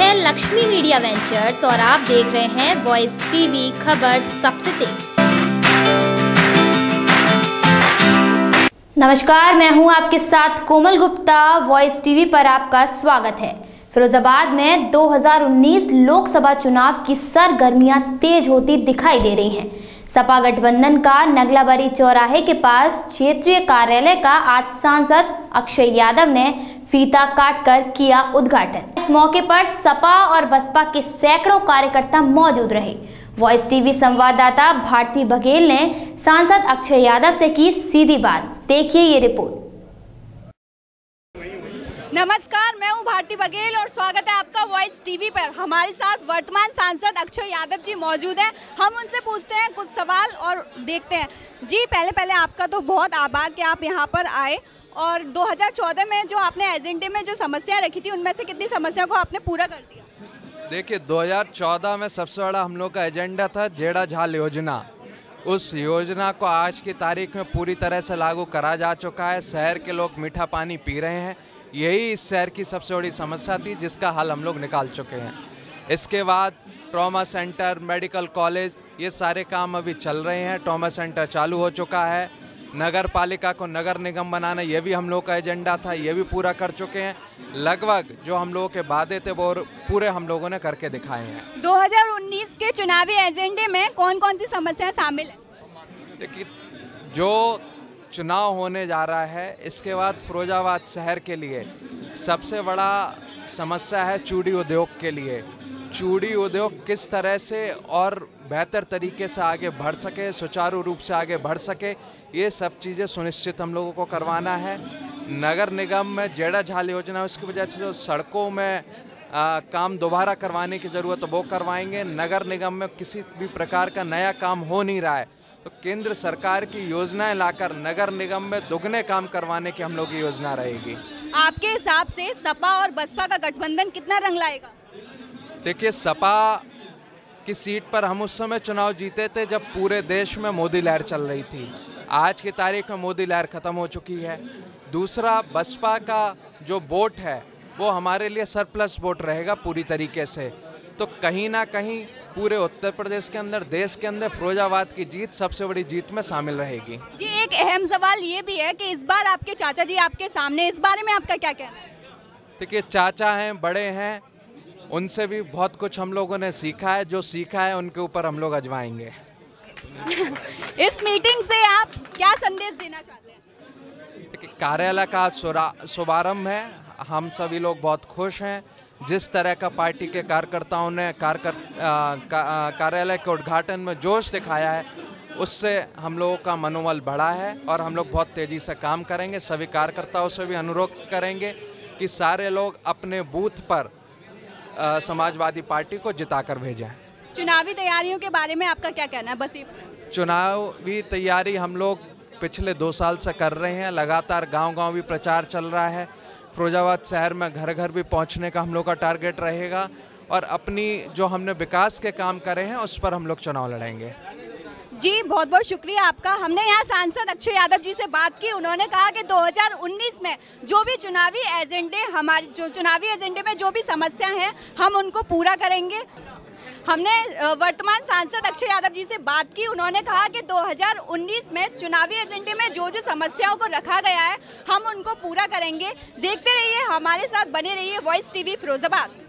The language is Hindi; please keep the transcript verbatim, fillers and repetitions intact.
हैं लक्ष्मी मीडिया वेंचर्स और आप देख रहे हैं वॉइस टीवी, खबर सबसे तेज। नमस्कार, मैं हूं आपके साथ कोमल गुप्ता। वॉइस टीवी पर आपका स्वागत है। फिरोजाबाद में दो हज़ार उन्नीस लोकसभा चुनाव की सरगर्मियां तेज होती दिखाई दे रही हैं। सपा गठबंधन का नगलाबरी चौराहे के पास क्षेत्रीय कार्यालय का आज सांसद अक्षय यादव ने फीता काटकर किया उद्घाटन। इस मौके पर सपा और बसपा के सैकड़ों कार्यकर्ता मौजूद रहे। वॉइस टीवी संवाददाता भारती बघेल ने सांसद अक्षय यादव से की सीधी बात। देखिए ये रिपोर्ट। नमस्कार, मैं हूं भारती बघेल और स्वागत है आपका वॉइस टीवी पर। हमारे साथ वर्तमान सांसद अक्षय यादव जी मौजूद हैं। हम उनसे पूछते हैं कुछ सवाल और देखते हैं। जी, पहले पहले आपका तो बहुत आभार कि आप यहां पर आए और दो हज़ार चौदह में जो आपने एजेंडे में जो समस्याएं रखी थी उनमें से कितनी समस्या को आपने पूरा कर दिया? देखिए, दो हज़ार चौदह में सबसे बड़ा हम लोग का एजेंडा था जेड़ा झाल योजना। उस योजना को आज की तारीख में पूरी तरह से लागू करा जा चुका है। शहर के लोग मीठा पानी पी रहे हैं। यही इस शहर की सबसे बड़ी समस्या थी जिसका हल हम लोग निकाल चुके हैं। इसके बाद ट्रॉमा सेंटर, मेडिकल कॉलेज, ये सारे काम अभी चल रहे हैं। ट्रॉमा सेंटर चालू हो चुका है। नगर पालिका को नगर निगम बनाना, ये भी हम लोग का एजेंडा था, ये भी पूरा कर चुके हैं। लगभग जो हम लोगों के वादे थे वो पूरे हम लोगों ने करके दिखाए हैं। दो हज़ार उन्नीस के चुनावी एजेंडे में कौन कौन सी समस्याएं शामिल हैं? देखिए, जो चुनाव होने जा रहा है इसके बाद फिरोजाबाद शहर के लिए सबसे बड़ा समस्या है चूड़ी उद्योग के लिए। चूड़ी उद्योग किस तरह से और बेहतर तरीके से आगे बढ़ सके, सुचारू रूप से आगे बढ़ सके, ये सब चीज़ें सुनिश्चित हम लोगों को करवाना है। नगर निगम में जेड़ा झाल योजना, उसकी वजह से जो सड़कों में आ, काम दोबारा करवाने की ज़रूरत है वो करवाएंगे। नगर निगम में किसी भी प्रकार का नया काम हो नहीं रहा है तो केंद्र सरकार की योजनाएं लाकर नगर निगम में दुगने काम करवाने की हम लोग की योजना रहेगी। आपके हिसाब से सपा और बसपा का गठबंधन कितना रंग लाएगा? देखिए, सपा की सीट पर हम उस समय चुनाव जीते थे जब पूरे देश में मोदी लहर चल रही थी। आज की तारीख में मोदी लहर ख़त्म हो चुकी है। दूसरा, बसपा का जो वोट है वो हमारे लिए सरप्लस वोट रहेगा पूरी तरीके से। तो कहीं ना कहीं पूरे उत्तर प्रदेश के अंदर, देश के अंदर फिरोजाबाद की जीत सबसे बड़ी जीत में शामिल रहेगी। जी, एक अहम सवाल ये भी है कि इस बार आपके चाचा जी आपके सामने, इस बारे में आपका क्या कहना है? देखिए, चाचा हैं, बड़े हैं, उनसे भी बहुत कुछ हम लोगों ने सीखा है। जो सीखा है उनके ऊपर हम लोग आजमाएंगे। इस मीटिंग से आप क्या संदेश देना चाहते हैं? देखिए, कार्यालय का शुभारंभ है। हम सभी लोग बहुत खुश हैं। जिस तरह का पार्टी के कार्यकर्ताओं ने कार्यकर का, कार्यालय के उद्घाटन में जोश दिखाया है, उससे हम लोगों का मनोबल बढ़ा है और हम लोग बहुत तेज़ी से काम करेंगे। सभी कार्यकर्ताओं से भी अनुरोध करेंगे कि सारे लोग अपने बूथ पर आ, समाजवादी पार्टी को जिताकर भेजें। चुनावी तैयारियों के बारे में आपका क्या कहना है? बस ये बताएं। चुनावी तैयारी हम लोग पिछले दो साल से कर रहे हैं। लगातार गांव-गांव भी प्रचार चल रहा है। फिरोजाबाद शहर में घर घर भी पहुंचने का हम लोग का टारगेट रहेगा और अपनी जो हमने विकास के काम करे हैं उस पर हम लोग चुनाव लड़ेंगे। जी, बहुत बहुत शुक्रिया आपका। हमने यहाँ सांसद अक्षय यादव जी से बात की। उन्होंने कहा कि दो हज़ार उन्नीस में जो भी चुनावी एजेंडे हमारे जो चुनावी एजेंडे में जो भी समस्या हैं हम उनको पूरा करेंगे। हमने वर्तमान सांसद अक्षय यादव जी से बात की। उन्होंने कहा कि दो हज़ार उन्नीस में चुनावी एजेंडे में जो जो समस्याओं को रखा गया है हम उनको पूरा करेंगे। देखते रहिए, हमारे साथ बने रहिए वॉइस टीवी फिरोजाबाद।